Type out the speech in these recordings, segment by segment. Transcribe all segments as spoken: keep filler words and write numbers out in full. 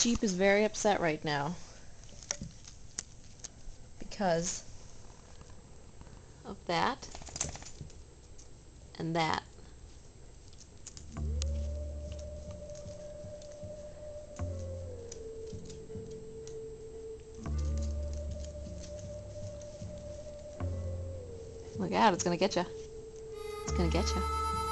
Jeep is very upset right now because of that and that. Look out, it's gonna get you. It's gonna get you.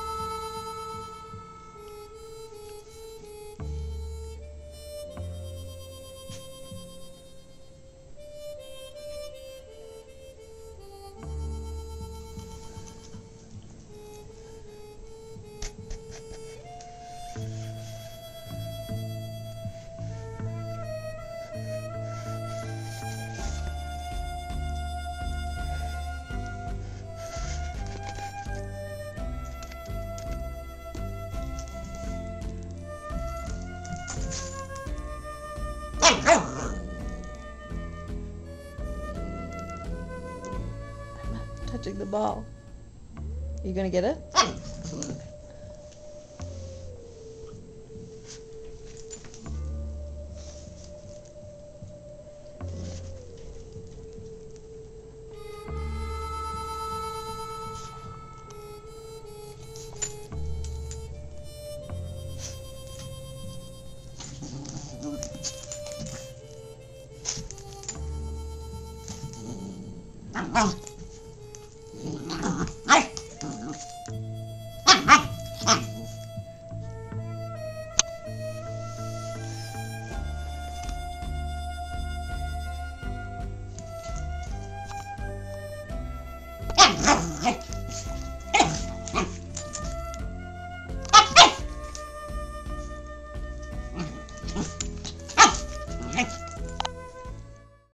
I'm not touching the ball. Are you gonna get it? Oh.